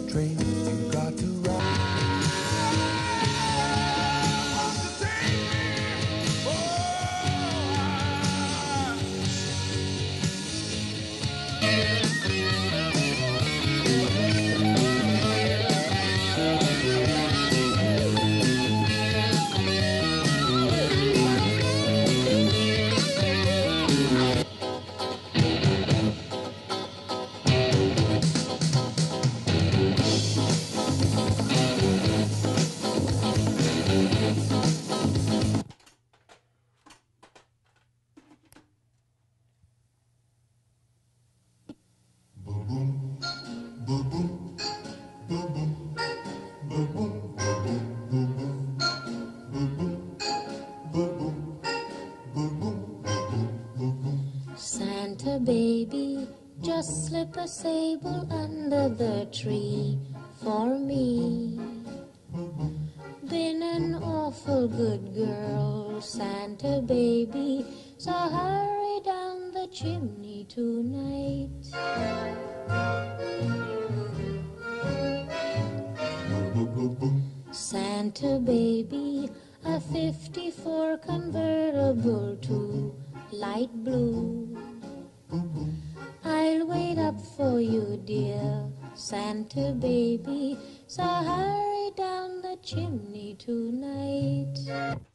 train you got to ride. Santa baby, just slip a sable under the tree for me. Been an awful good girl, Santa baby, so hurry down the chimney tonight. Santa baby, a 54 convertible to light blue. I'll wait up for you, dear Santa baby, so hurry down the chimney tonight.